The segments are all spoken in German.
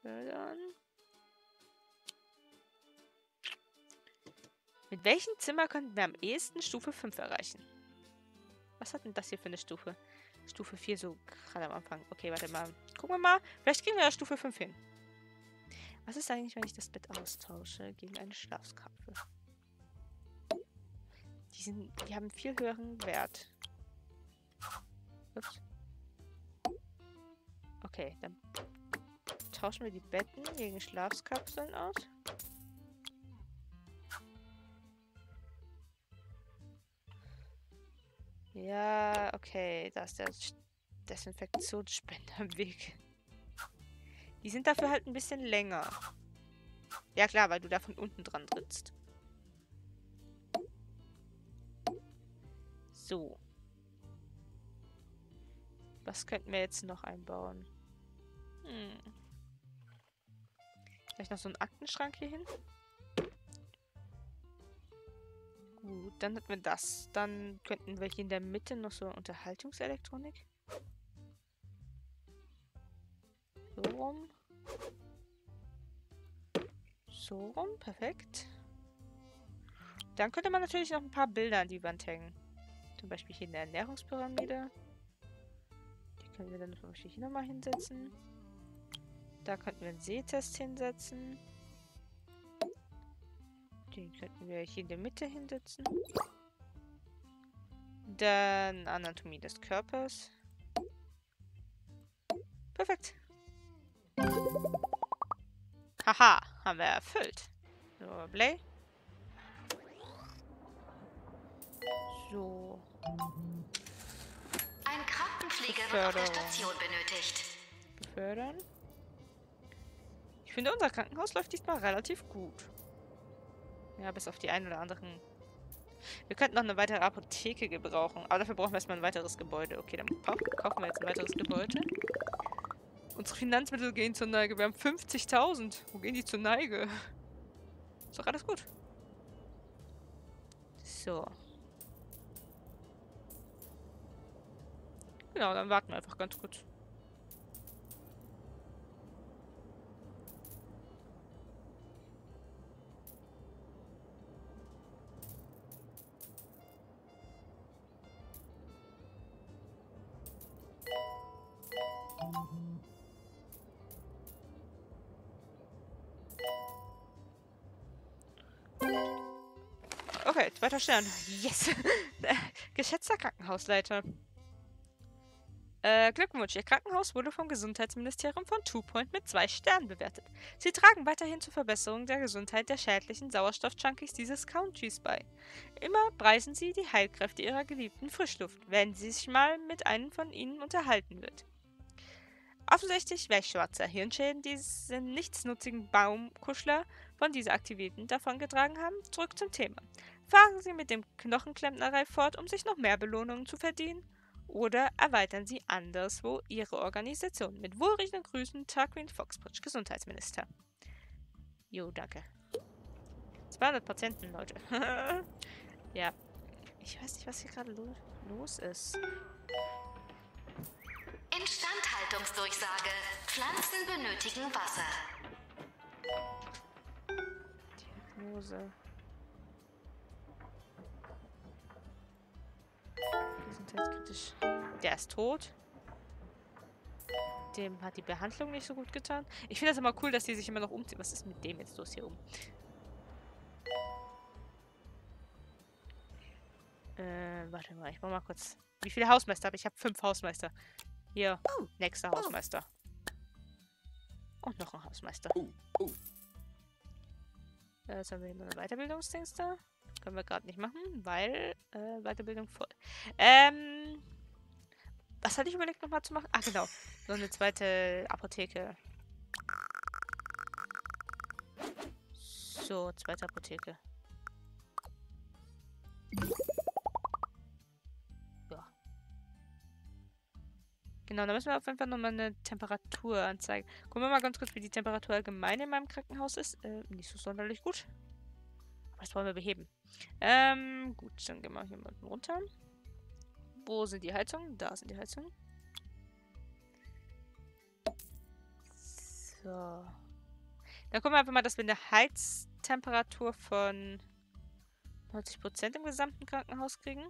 Befördern. Mit welchem Zimmer könnten wir am ehesten Stufe 5 erreichen? Was hat denn das hier für eine Stufe? Stufe 4, so gerade am Anfang. Okay, warte mal. Gucken wir mal. Vielleicht kriegen wir ja Stufe 5 hin. Was ist eigentlich, wenn ich das Bett austausche gegen eine Schlafskapsel? Die haben einen viel höheren Wert. Ups. Okay, dann tauschen wir die Betten gegen Schlafkapseln aus. Ja, okay, da ist der Desinfektionsspender im Weg. Die sind dafür halt ein bisschen länger. Ja klar, weil du da von unten dran trittst. So. Was könnten wir jetzt noch einbauen? Vielleicht noch so einen Aktenschrank hier hin? Gut, dann hätten wir das. Dann könnten wir hier in der Mitte noch so Unterhaltungselektronik. So rum. So rum, perfekt. Dann könnte man natürlich noch ein paar Bilder an die Wand hängen. Zum Beispiel hier in der Ernährungspyramide. Die können wir dann zum Beispiel hier nochmal hinsetzen. Da könnten wir einen Sehtest hinsetzen. Den könnten wir hier in der Mitte hinsetzen. Dann Anatomie des Körpers. Perfekt. Haha, haben wir erfüllt. So, Play. So. Ein Krankenpfleger wird auf der Station benötigt. Befördern. Ich finde, unser Krankenhaus läuft diesmal relativ gut. Ja, bis auf die ein oder anderen. Wir könnten noch eine weitere Apotheke gebrauchen. Aber dafür brauchen wir erstmal ein weiteres Gebäude. Okay, dann kaufen wir jetzt ein weiteres Gebäude. Unsere Finanzmittel gehen zur Neige. Wir haben 50.000. Wo gehen die zur Neige? Ist doch alles gut. So. Genau, dann warten wir einfach ganz kurz. Okay, zweiter Stern. Yes! Geschätzter Krankenhausleiter. Glückwunsch, Ihr Krankenhaus wurde vom Gesundheitsministerium von 2Point mit 2 Sternen bewertet. Sie tragen weiterhin zur Verbesserung der Gesundheit der schädlichen Sauerstoff-Junkies dieses Countys bei. Immer preisen Sie die Heilkräfte Ihrer geliebten Frischluft, wenn sie sich mal mit einem von ihnen unterhalten wird. Offensichtlich welch schwarzer Hirnschäden diese nichtsnutzigen Baumkuschler von dieser Aktivität davongetragen haben. Zurück zum Thema. Fahren Sie mit dem Knochenklempnerei fort, um sich noch mehr Belohnungen zu verdienen? Oder erweitern Sie anderswo Ihre Organisation? Mit wohlriechenden Grüßen, Tarquin Foxbridge, Gesundheitsminister. Jo, danke. 200 Patienten, Leute. Ja. Ich weiß nicht, was hier gerade los ist. Instandhaltungsdurchsage. Pflanzen benötigen Wasser. Diagnose. Gesundheitskritisch. Der ist tot. Dem hat die Behandlung nicht so gut getan. Ich finde das immer cool, dass die sich immer noch umziehen. Was ist mit dem jetzt los hier oben? Warte mal, ich mach mal kurz. Wie viele Hausmeister habe ich? Ich habe 5 Hausmeister. Hier, nächster Hausmeister. Und noch ein Hausmeister. Jetzt haben wir hier noch eine Weiterbildungsdings da. Können wir gerade nicht machen, weil Weiterbildung voll. Was hatte ich überlegt nochmal zu machen? Ah, genau. So eine zweite Apotheke. So, zweite Apotheke. Ja. Genau, da müssen wir auf jeden Fall nochmal eine Temperatur anzeigen. Gucken wir mal ganz kurz, wie die Temperatur allgemein in meinem Krankenhaus ist. Nicht so sonderlich gut. Aber das wollen wir beheben. Gut, dann gehen wir hier mal runter. Wo sind die Heizungen? Da sind die Heizungen. So. Dann gucken wir einfach mal, dass wir eine Heiztemperatur von 90% im gesamten Krankenhaus kriegen.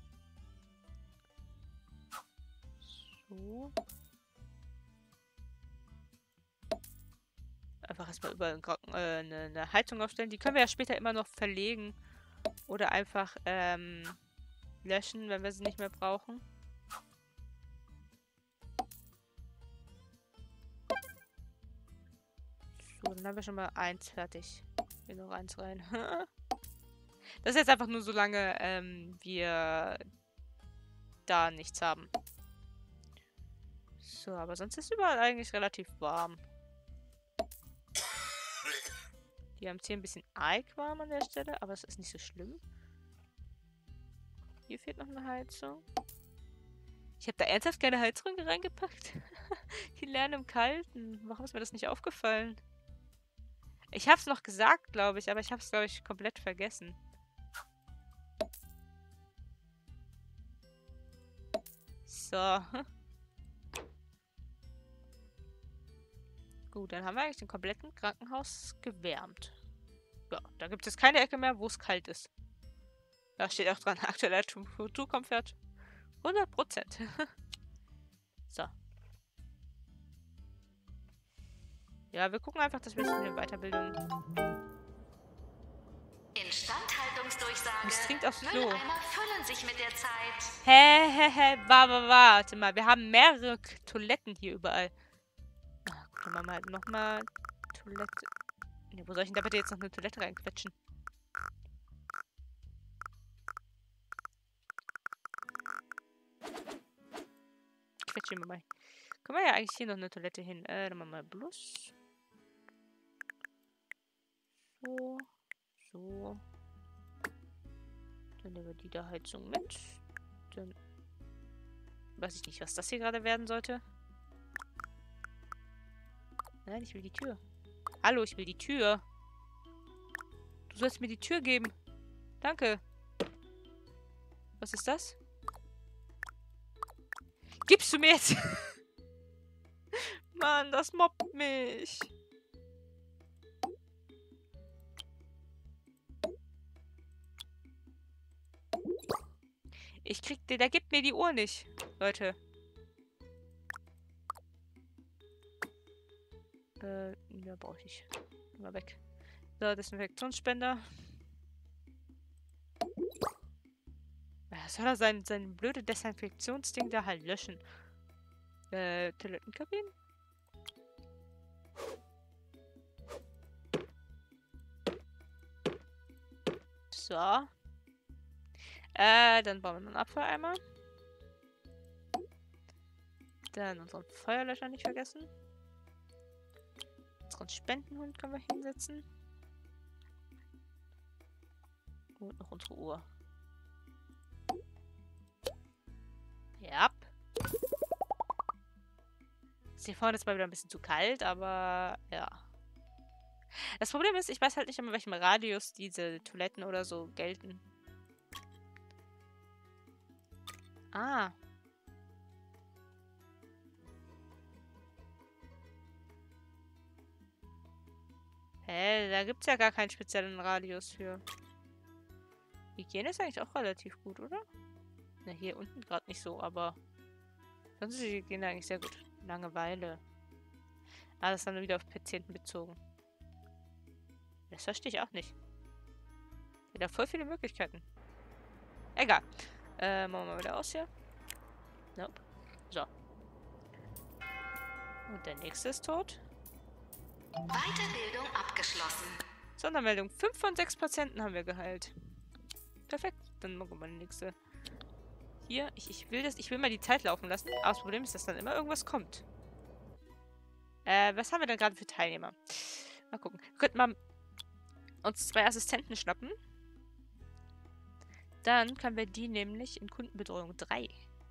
So. Einfach erstmal überall eine Heizung aufstellen. Die können wir ja später immer noch verlegen. Oder einfach löschen, wenn wir sie nicht mehr brauchen. So, dann haben wir schon mal eins fertig. Hier noch eins rein. Das ist jetzt einfach nur so lange, wir da nichts haben. So, aber sonst ist überall eigentlich relativ warm. Die haben es hier ein bisschen arg warm an der Stelle, aber es ist nicht so schlimm. Hier fehlt noch eine Heizung. Ich habe da ernsthaft keine Heizung reingepackt. Die lernen im Kalten. Warum ist mir das nicht aufgefallen? Ich habe es noch gesagt, glaube ich, aber ich habe es, glaube ich, komplett vergessen. So. Gut, dann haben wir eigentlich den kompletten Krankenhaus gewärmt. Ja, da gibt es keine Ecke mehr, wo es kalt ist. Da steht auch dran, aktueller Temperaturkomfort 100%. So. Ja, wir gucken einfach, dass wir es in der Weiterbildung... Instandhaltungsdurchsage. Es trinkt aufs Klo. Mülleimer füllen sich mit der Zeit. Warte mal. Wir haben mehrere Toiletten hier überall. Ah, gut, dann machen wir halt nochmal Toilette. Ne, wo soll ich denn da bitte jetzt noch eine Toilette reinquetschen? Quetschen wir mal. Können wir ja eigentlich hier noch eine Toilette hin. Dann machen wir bloß. So. So. Dann nehmen wir die da Heizung mit. Dann weiß ich nicht, was das hier gerade werden sollte. Nein, ich will die Tür. Hallo, ich will die Tür. Du sollst mir die Tür geben. Danke. Was ist das? Gibst du mir jetzt? Mann, das mobbt mich. Der gibt mir die Uhr nicht, Leute. Ja, brauche ich nicht. Mal weg. So, Desinfektionsspender. Ja, soll er sein blöde Desinfektionsding da halt löschen? Toilettenkabinen? So. Dann bauen wir noch einen Abfalleimer. Dann unseren Feuerlöscher nicht vergessen. Unseren Spendenhund können wir hinsetzen. Und noch unsere Uhr. Ja. Ist hier vorne jetzt mal wieder ein bisschen zu kalt, aber ja. Das Problem ist, ich weiß halt nicht, in welchem Radius diese Toiletten oder so gelten. Ah. Hä, da gibt's ja gar keinen speziellen Radius für. Hygiene ist eigentlich auch relativ gut, oder? Na, hier unten gerade nicht so, aber sonst ist die Hygiene eigentlich sehr gut. Langeweile. Ah, das ist dann wieder auf Patienten bezogen. Das verstehe ich auch nicht. Wieder voll viele Möglichkeiten. Egal. Machen wir mal wieder aus hier. Nope. So. Und der nächste ist tot. Weiterbildung abgeschlossen. Sondermeldung. 5 von 6 Patienten haben wir geheilt. Perfekt. Dann machen wir mal die nächste. Hier. Ich will mal die Zeit laufen lassen. Aber das Problem ist, dass dann immer irgendwas kommt. Was haben wir denn gerade für Teilnehmer? Mal gucken. Wir könnten mal uns 2 Assistenten schnappen. Dann können wir die nämlich in Kundenbetreuung 3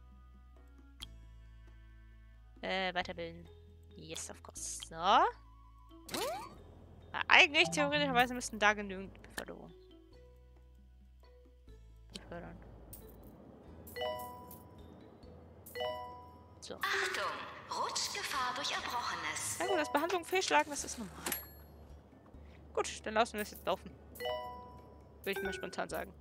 weiterbilden. Yes, of course. So. Eigentlich, theoretischerweise, müssten da genügend Beförderung. Befördern. So. Achtung! Rutschgefahr durch Erbrochenes. Na gut, das Behandlung fehlschlagen, das ist normal. Gut, dann lassen wir es jetzt laufen. Würde ich mal spontan sagen.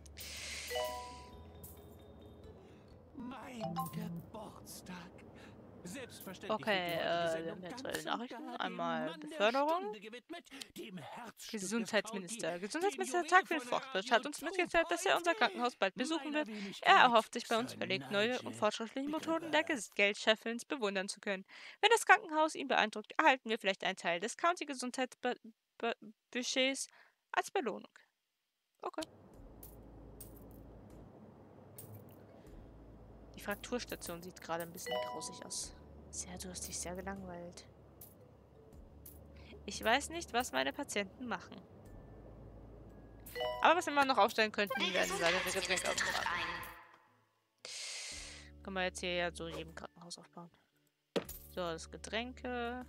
Mein Geburtstag. Selbstverständlich Okay, wird die heutige wir haben Sendung jetzt ganz zwei und Nachrichten. gar dem Einmal Mann der Beförderung. Stunde gewidmet, dem Herzstück des Gesundheitsminister. County, Gesundheitsminister dem Tag für Juwel den von Fortschritt Radio hat uns mitgeteilt, dass er unser Krankenhaus bald besuchen meiner wird. Er Wenigkeit, erhofft sich bei uns Sir verlegt, neue und Nigel fortschrittliche Methoden der Bigglesworth. Geldscheffelns bewundern zu können. Wenn das Krankenhaus ihn beeindruckt, erhalten wir vielleicht einen Teil des County-Gesundheitsbudgets als Belohnung. Okay. Die Frakturstation sieht gerade ein bisschen grausig aus. Sehr durstig, sehr gelangweilt. Ich weiß nicht, was meine Patienten machen. Aber was wir mal noch aufstellen könnten, Der wären seine Gesundheitsminister trifft Getränkeautomaten. ein. Können wir jetzt hier ja so in jedem Krankenhaus aufbauen. So, das Getränke.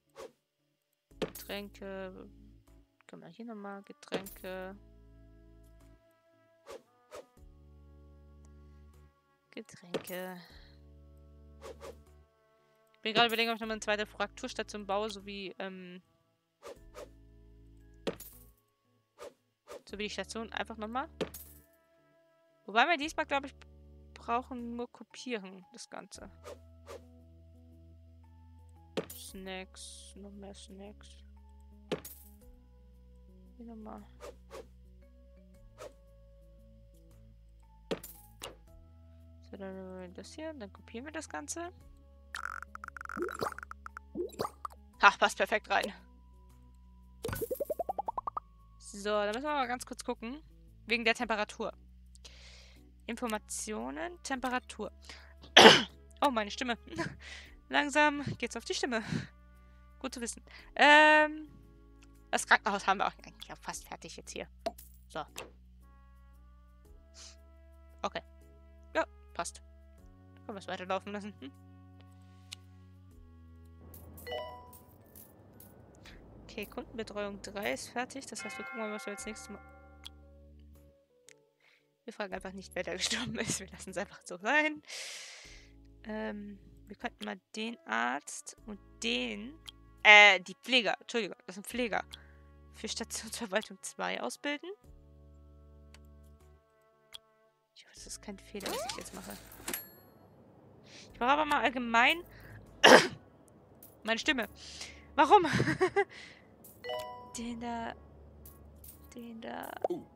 Getränke. Können wir hier nochmal Getränke. Getränke. Ich bin gerade überlegen, ob ich nochmal eine zweite Frakturstation baue, sowie die Station einfach nochmal. Wobei wir diesmal, glaube ich, brauchen nur kopieren, das Ganze. Snacks, noch mehr Snacks. Hier nochmal. So, dann das hier, dann kopieren wir das Ganze. Ach, passt perfekt rein. So, dann müssen wir mal ganz kurz gucken. Wegen der Temperatur. Informationen, Temperatur. Oh, meine Stimme. Langsam geht's auf die Stimme. Gut zu wissen. Das Krankenhaus haben wir auch eigentlich auch fast fertig jetzt hier. So. Okay. Ja, passt. Können wir es weiterlaufen lassen. Okay, Kundenbetreuung 3 ist fertig. Das heißt, wir gucken mal, was wir als nächstes Mal... Wir fragen einfach nicht, wer da gestorben ist. Wir lassen es einfach so sein. Wir könnten mal den Arzt und den... die Pfleger. Entschuldigung, das sind Pfleger. Für Stationsverwaltung 2 ausbilden. Ich hoffe, das ist kein Fehler, was ich jetzt mache. Ich mache aber mal allgemein... meine Stimme. Warum? Den da... Den da...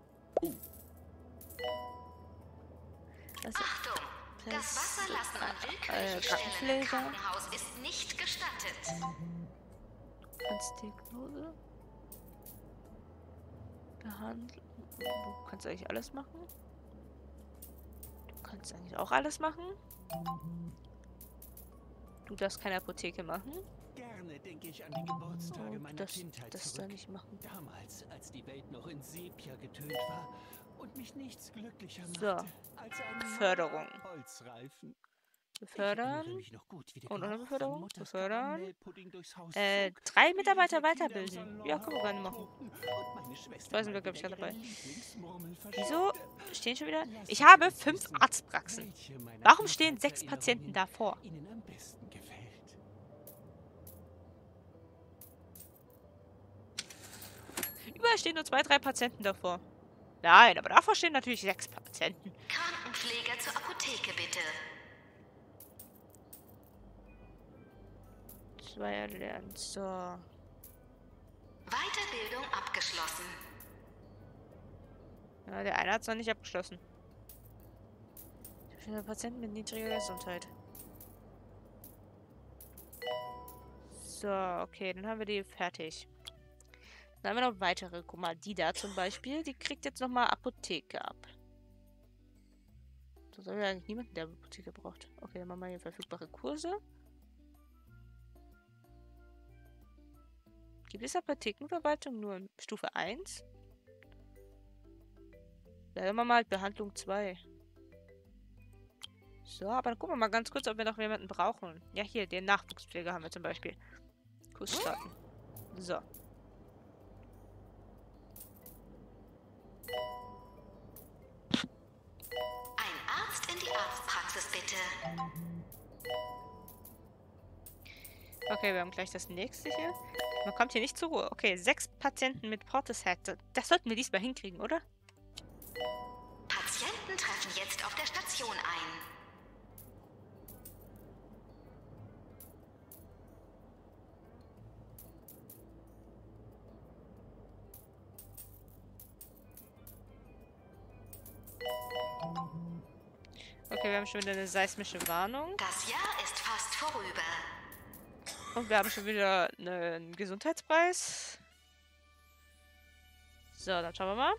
Also, Achtung! Das Wasserlassen an willkürlichen Stellen im Krankenpfleger. Krankenhaus ist nicht gestattet. Diagnose. Behandlung. Du kannst eigentlich alles machen. Du kannst eigentlich auch alles machen. Du darfst keine Apotheke machen. Gerne denke ich an die Geburtstage Und meiner Kindheit das zurück. da nicht machen. Damals, als die Welt noch in Sepia getönt war und mich nichts glücklicher So. machte als ein Beförderung. neuer Holzreifen. Befördern. Ich erinnere mich noch gut, wie der Und ohne Geruch von Beförderung. Mutters Befördern. Karamellpudding durchs Haus 3 zog, wie Mitarbeiter sich die Kinder im weiterbilden. Salon Ja, können wir gerne machen. herumtobten und meine Schwester Da sind wir, mal glaube ich, wieder gerade dabei. ihre Lieblingsmurmel Wieso verschüttete. stehen schon wieder... Lassen Ich Sie habe uns 5 wissen, Arztpraxen. welche meiner Warum stehen 6 Patienten Kindheitserinnerungen davor? Ihnen am besten gefällt. Überall stehen nur 2, 3 Patienten davor. Nein, aber davor stehen natürlich 6 Patienten. Krankenpfleger zur Apotheke bitte. 2 erlernt. So. Weiterbildung abgeschlossen. Ja, der eine hat es noch nicht abgeschlossen. Für Patienten mit niedriger Gesundheit. So, okay, dann haben wir die fertig. Dann haben wir noch weitere. Guck mal, die da zum Beispiel, die kriegt jetzt nochmal Apotheke ab. Da soll ja eigentlich niemand, der Apotheke braucht. Okay, dann machen wir hier verfügbare Kurse. Gibt es Apothekenverwaltung nur in Stufe 1? Da haben wir mal halt Behandlung 2. So, aber dann gucken wir mal ganz kurz, ob wir noch jemanden brauchen. Ja, hier, den Nachwuchspfleger haben wir zum Beispiel. Kurs starten. So. Ein Arzt in die Arztpraxis bitte. Okay, wir haben gleich das nächste hier. Man kommt hier nicht zur Ruhe. Okay, 6 Patienten mit Portishead. Das sollten wir diesmal hinkriegen, oder? Patienten treffen jetzt auf der Station ein. Okay, wir haben schon wieder eine seismische Warnung. Das Jahr ist fast vorüber. Und wir haben schon wieder einen Gesundheitspreis. So, dann schauen wir mal.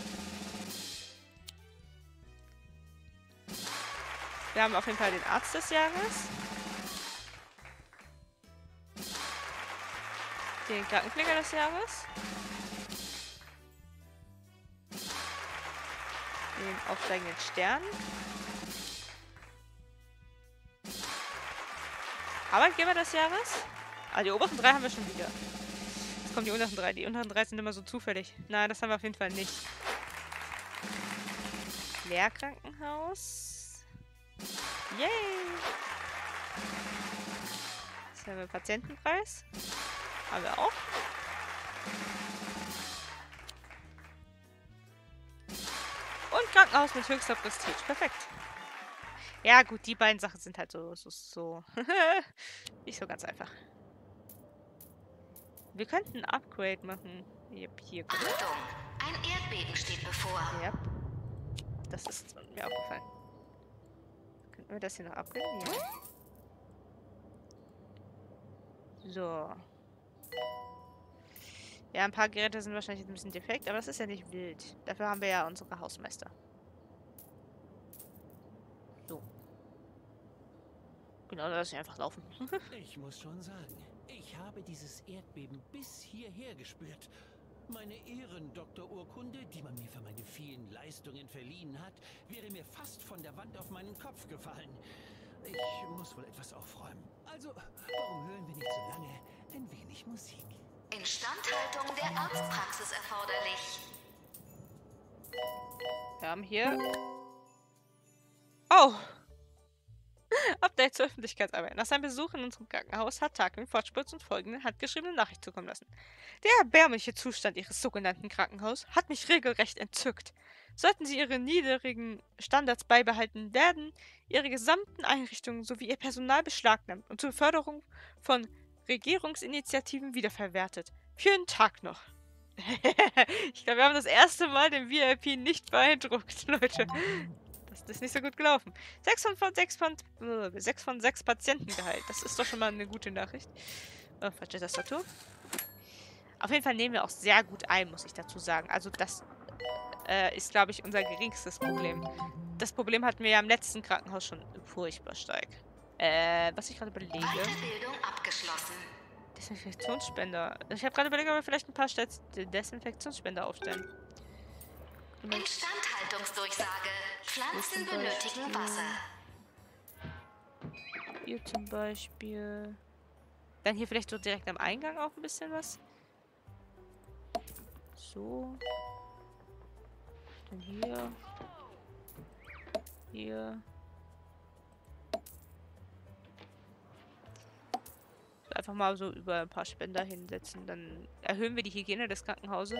Wir haben auf jeden Fall den Arzt des Jahres. Den Krankenpfleger des Jahres. Den aufsteigenden Stern. Arbeitgeber des Jahres. Ah, die oberen 3 haben wir schon wieder. Jetzt kommen die unteren 3. Die unteren 3 sind immer so zufällig. Nein, das haben wir auf jeden Fall nicht. Lehrkrankenhaus. Yay! Jetzt haben wir Patientenpreis. Haben wir auch. Und Krankenhaus mit höchster Prestige. Perfekt. Ja, gut, die beiden Sachen sind halt so nicht so ganz einfach. Wir könnten ein Upgrade machen. Yep, hier. Achtung, ein Erdbeben steht bevor. Yep. Das ist mir aufgefallen. Könnten wir das hier noch upgraden? Ja. So. Ja, ein paar Geräte sind wahrscheinlich ein bisschen defekt, aber das ist ja nicht wild. Dafür haben wir ja unsere Hausmeister. So. Genau, da lasse ich einfach laufen. Ich muss schon sagen, ich habe dieses Erdbeben bis hierher gespürt. Meine Ehrendoktorurkunde, die man mir für meine vielen Leistungen verliehen hat, wäre mir fast von der Wand auf meinen Kopf gefallen. Ich muss wohl etwas aufräumen. Also, warum hören wir nicht so lange ein wenig Musik? Instandhaltung der Arztpraxis erforderlich. Wir haben hier... Oh! Update zur Öffentlichkeitsarbeit. Nach seinem Besuch in unserem Krankenhaus hat Tarquin Fortspitz und folgende handgeschriebene Nachricht zukommen lassen. Der erbärmliche Zustand Ihres sogenannten Krankenhauses hat mich regelrecht entzückt. Sollten Sie Ihre niedrigen Standards beibehalten, werden Ihre gesamten Einrichtungen sowie Ihr Personal beschlagnahmt und zur Förderung von Regierungsinitiativen wiederverwertet. Für einen Tag noch. Ich glaube, wir haben das erste Mal den VIP nicht beeindruckt, Leute. Das ist nicht so gut gelaufen. 6 von 6 Patienten geheilt. Das ist doch schon mal eine gute Nachricht. Oh, falsche Tastatur. Auf jeden Fall nehmen wir auch sehr gut ein, muss ich dazu sagen. Also das ist, glaube ich, unser geringstes Problem. Das Problem hatten wir ja im letzten Krankenhaus schon furchtbar stark. Was ich gerade überlege. Weiterbildung abgeschlossen. Desinfektionsspender. Ich habe gerade überlegt, ob wir vielleicht ein paar Desinfektionsspender aufstellen. Instandhaltungsdurchsage. Pflanzen benötigen Wasser. Hier zum Beispiel. Dann hier vielleicht so direkt am Eingang auch ein bisschen was. So. Dann hier. Hier. Einfach mal so über ein paar Spender hinsetzen. Dann erhöhen wir die Hygiene des Krankenhauses.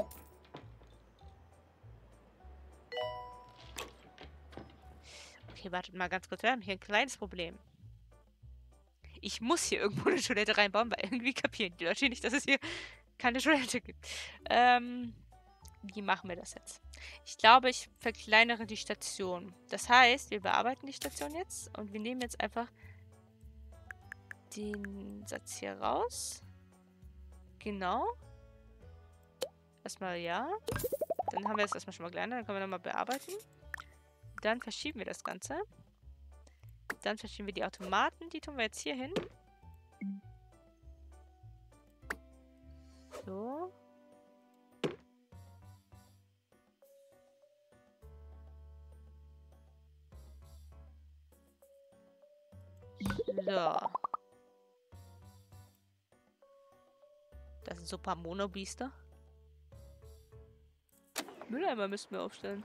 Okay, wartet mal ganz kurz. Wir haben hier ein kleines Problem. Ich muss hier irgendwo eine Toilette reinbauen, weil irgendwie kapieren die Leute nicht, dass es hier keine Toilette gibt. Wie machen wir das jetzt? Ich glaube, ich verkleinere die Station. Das heißt, wir bearbeiten die Station jetzt und wir nehmen jetzt einfach den Satz hier raus. Genau. Erstmal ja. Dann haben wir das erstmal schon mal kleiner. Dann können wir nochmal bearbeiten. Dann verschieben wir das Ganze. Dann verschieben wir die Automaten. Die tun wir jetzt hier hin. So. So. Das sind so ein paar Monobiester. Mülleimer müssten wir aufstellen.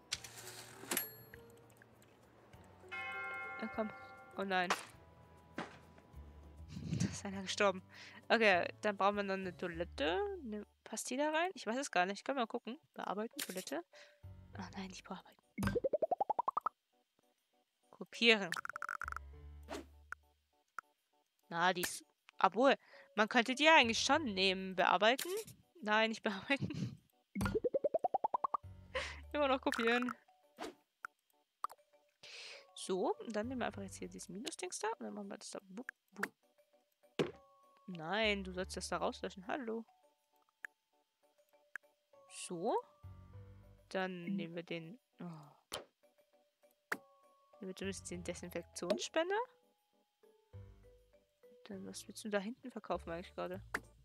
Ja, komm. Oh nein. Ist einer gestorben. Okay, dann brauchen wir noch eine Toilette. Passt die da rein? Ich weiß es gar nicht. Können wir mal gucken. Bearbeiten, Toilette. Ach nein, nicht bearbeiten. Kopieren. Na, die ist... Obwohl, man könnte die ja eigentlich schon nehmen. Bearbeiten? Nein, nicht bearbeiten. Immer noch kopieren. So, und dann nehmen wir einfach jetzt hier dieses Minus-Dings da. Und dann machen wir das da. Bup, bup. Nein, du sollst das da rauslöschen. Hallo. So. Dann nehmen wir den... Oh. Nehmen wir zumindest den Desinfektionsspender. Dann, was willst du da hinten verkaufen eigentlich gerade?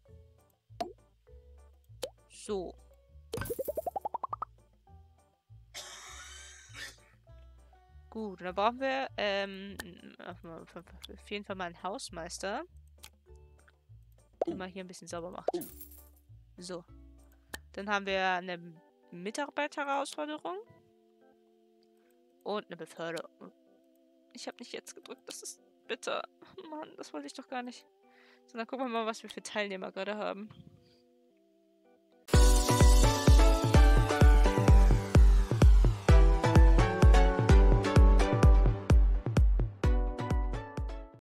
So. Gut, dann brauchen wir auf jeden Fall mal einen Hausmeister, der mal hier ein bisschen sauber macht. So. Dann haben wir eine Mitarbeiterherausforderung und eine Beförderung. Ich habe nicht jetzt gedrückt, das ist bitter. Mann, das wollte ich doch gar nicht. So, dann gucken wir mal, was wir für Teilnehmer gerade haben.